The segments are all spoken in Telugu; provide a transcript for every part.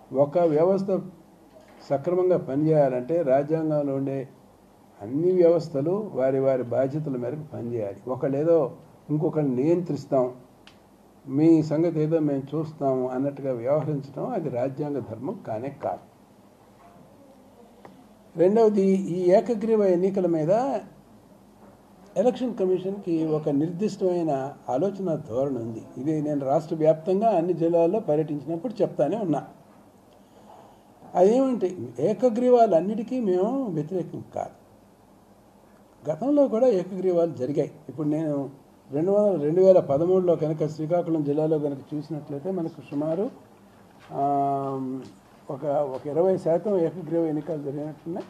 ఒక వ్యవస్థ సక్రమంగా పనిచేయాలంటే రాజ్యాంగంలో ఉండే అన్ని వ్యవస్థలు వారి వారి బాధ్యతల మేరకు పనిచేయాలి. ఒకళ్ళేదో ఇంకొకరిని నియంత్రిస్తాం, మీ సంగతి ఏదో మేము చూస్తాము అన్నట్టుగా వ్యవహరించడం అది రాజ్యాంగ ధర్మం కానే కాదు. రెండవది, ఈ ఏకగ్రీవ ఎన్నికల మీద ఎలక్షన్ కమిషన్కి ఒక నిర్దిష్టమైన ఆలోచన ధోరణి ఉంది. ఇది నేను రాష్ట్ర వ్యాప్తంగా అన్ని జిల్లాల్లో పర్యటించినప్పుడు చెప్తానే ఉన్నా. అదేమంటే ఏకగ్రీవాలన్నిటికీ మేము వ్యతిరేకం కాదు. గతంలో కూడా ఏకగ్రీవాలు జరిగాయి. ఇప్పుడు నేను 2013లో కనుక శ్రీకాకుళం జిల్లాలో కనుక చూసినట్లయితే మనకు సుమారు ఒక 20% ఏకగ్రీవ ఎన్నికలు జరిగినట్టున్నాయి.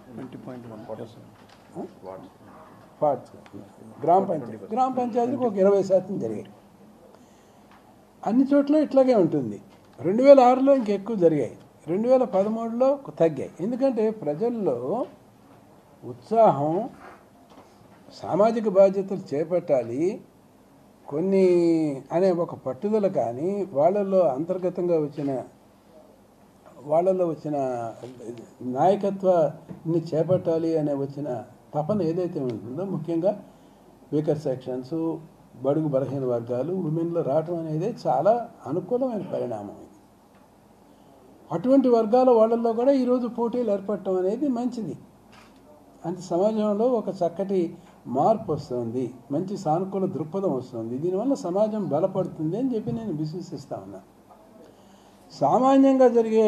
20.40 గ్రామ పంచాయతీలకు ఒక 20% జరిగాయి. అన్ని చోట్ల ఇట్లాగే ఉంటుంది. 2006లో ఇంకెక్కువ జరిగాయి, 2013లో తగ్గాయి. ఎందుకంటే ప్రజల్లో ఉత్సాహం, సామాజిక బాధ్యతలు చేపట్టాలి కొన్ని అనే ఒక పట్టుదల కానీ, వాళ్ళల్లో అంతర్గతంగా వాళ్ళలో వచ్చిన నాయకత్వాన్ని చేపట్టాలి అనే వచ్చిన తపన ఏదైతే ఉంటుందో, ముఖ్యంగా వీకర్ సెక్షన్స్, బడుగు బలహీన వర్గాలు, ఉమెన్లో రావటం అనేది చాలా అనుకూలమైన పరిణామం. ఇది అటువంటి వర్గాల వాళ్ళల్లో కూడా ఈరోజు పోటీలు ఏర్పడటం అనేది మంచిది. అంటే సమాజంలో ఒక చక్కటి మార్పు వస్తుంది, మంచి సానుకూల దృక్పథం వస్తుంది. దీనివల్ల సమాజం బలపడుతుంది అని చెప్పి నేను విశ్వసిస్తా ఉన్నా. సామాన్యంగా జరిగే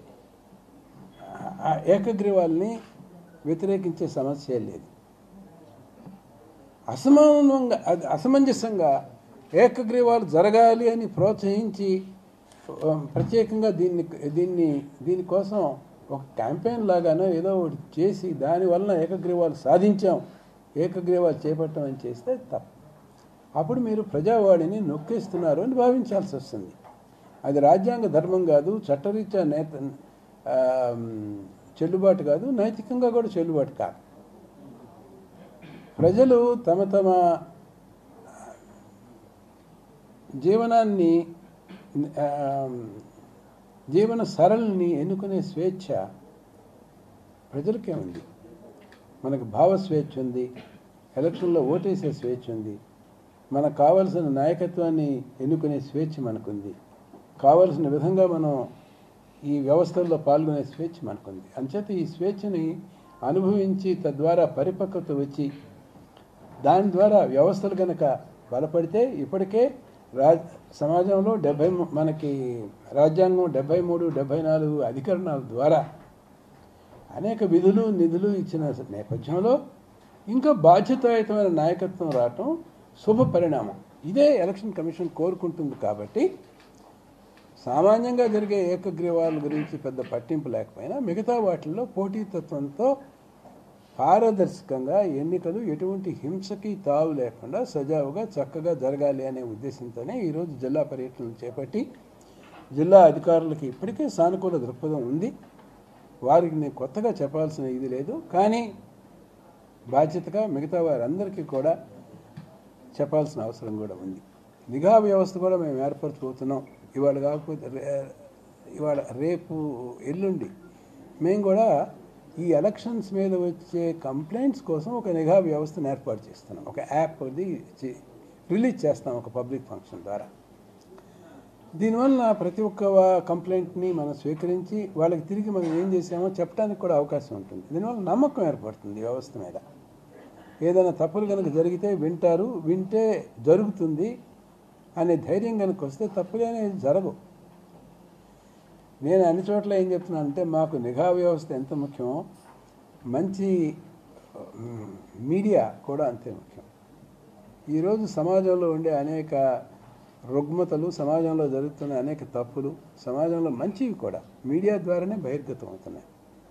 ఏకగ్రీవాల్ని వ్యతిరేకించే సమస్య లేదు. అసమంజసంగా ఏకగ్రీవాలు జరగాలి అని ప్రోత్సహించి ప్రత్యేకంగా దీనికోసం ఒక క్యాంపెయిన్ లాగానో ఏదో ఒకటి చేసి దానివల్ల ఏకగ్రీవాలు సాధించాం, ఏకగ్రీవాలు చేపట్టడం అని చేస్తే తప్పు. అప్పుడు మీరు ప్రజావాడిని నొక్కేస్తున్నారు అని భావించాల్సి వస్తుంది. అది రాజ్యాంగ ధర్మం కాదు, చట్టరీత్యా చెల్లుబాటు కాదు, నైతికంగా కూడా చెల్లుబాటు కాదు. ప్రజలు తమ జీవన సరళిని ఎన్నుకునే స్వేచ్ఛ ప్రజలకే ఉంది. మనకు భావ స్వేచ్ఛ ఉంది, ఎలక్షన్లో ఓటేసే స్వేచ్ఛ ఉంది, మనకు కావలసిన నాయకత్వాన్ని ఎన్నుకునే స్వేచ్ఛ మనకుంది, కావలసిన విధంగా మనం ఈ వ్యవస్థల్లో పాల్గొనే స్వేచ్ఛ మనకుంది. అంచేత ఈ స్వేచ్ఛని అనుభవించి తద్వారా పరిపక్వత వచ్చి దాని ద్వారా వ్యవస్థలు కనుక బలపడితే ఇప్పటికే సమాజంలో మనకి రాజ్యాంగం 73, 74 అధికరణాల ద్వారా అనేక విధులు నిధులు ఇచ్చిన నేపథ్యంలో ఇంకా బాధ్యతాయుతమైన నాయకత్వం రావటం శుభ పరిణామం. ఇదే ఎలక్షన్ కమిషన్ కోరుకుంటుంది. కాబట్టి సామాన్యంగా జరిగే ఏకగ్రీవాల గురించి పెద్ద పట్టింపు లేకపోయినా మిగతా వాటిల్లో పోటీతత్వంతో పారదర్శకంగా ఎన్నికలు ఎటువంటి హింసకి తావు లేకుండా సజావుగా చక్కగా జరగాలి అనే ఉద్దేశంతోనే ఈరోజు జిల్లా పర్యటనలు చేపట్టి జిల్లా అధికారులకి ఇప్పటికే సానుకూల దృక్పథం ఉంది. వారికి నేను కొత్తగా చెప్పాల్సిన ఇది లేదు. కానీ బాధ్యతగా మిగతా వారందరికీ కూడా చెప్పాల్సిన అవసరం కూడా ఉంది. నిఘా వ్యవస్థ కూడా మేము ఏర్పరచుకోతున్నాం. ఇవాళ కాకపోతే ఇవాళ రేపు ఎల్లుండి మేము కూడా ఈ ఎలక్షన్స్ మీద వచ్చే కంప్లైంట్స్ కోసం ఒక నిఘా వ్యవస్థను ఏర్పాటు చేస్తున్నాం. ఒక యాప్ అది రిలీజ్ చేస్తాం ఒక పబ్లిక్ ఫంక్షన్ ద్వారా. దీనివల్ల ప్రతి ఒక్క కంప్లైంట్ని మనం స్వీకరించి వాళ్ళకి తిరిగి మనం ఏం చేసామో చెప్పడానికి కూడా అవకాశం ఉంటుంది. దీనివల్ల నమ్మకం ఏర్పడుతుంది వ్యవస్థ మీద. ఏదైనా తప్పులు కనుక జరిగితే వింటారు, వింటే జరుగుతుంది అనే ధైర్యం కనుక వస్తే తప్పులే అనేది జరగవు. నేను అన్ని చోట్ల ఏం చెప్తున్నానంటే మాకు నిఘా వ్యవస్థ ఎంత ముఖ్యమో మంచి మీడియా కూడా అంతే ముఖ్యం. ఈరోజు సమాజంలో ఉండే అనేక రుగ్మతలు, సమాజంలో జరుగుతున్న అనేక తప్పులు, సమాజంలో మంచివి కూడా మీడియా ద్వారానే బహిర్గతం అవుతున్నాయి.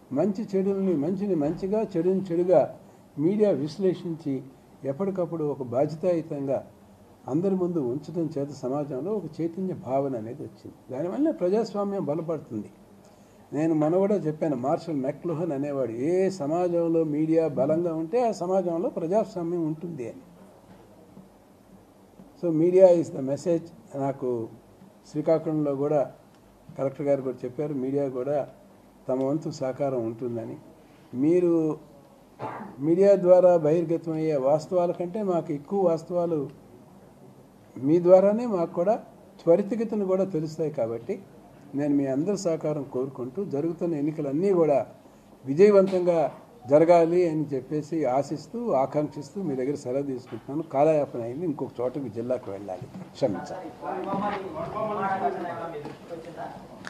మంచిని మంచిగా, చెడుని చెడుగా మీడియా విశ్లేషించి ఎప్పటికప్పుడు ఒక బాధ్యతాయుతంగా అందరి ముందు ఉంచడం చేత సమాజంలో ఒక చైతన్య భావన అనేది వచ్చింది. దానివల్ల ప్రజాస్వామ్యం బలపడుతుంది. నేను మొన్న కూడా చెప్పాను, మార్షల్ మెక్లుహన్ అనేవాడు ఏ సమాజంలో మీడియా బలంగా ఉంటే ఆ సమాజంలో ప్రజాస్వామ్యం ఉంటుంది అని. So media is the message. నాకు శ్రీకాకుళంలో కూడా కలెక్టర్ గారు కూడా చెప్పారు, మీడియా కూడా తమ వంతు సహకారం ఉంటుందని. మీరు మీడియా ద్వారా బహిర్గతమయ్యే వాస్తవాల కంటే మాకు ఎక్కువ వాస్తవాలు మీ ద్వారానే మాకు కూడా త్వరితగతిన కూడా తెలుస్తాయి. కాబట్టి నేను మీ అందరి సహకారం కోరుకుంటూ జరుగుతున్న ఎన్నికలన్నీ కూడా విజయవంతంగా జరగాలి అని చెప్పేసి ఆశిస్తూ ఆకాంక్షిస్తూ మీ దగ్గర సెలవు తీసుకుంటున్నాను. కాలయాపన అయింది, ఇంకొక చోటకి జిల్లాకు వెళ్ళాలి, క్షమించాలి.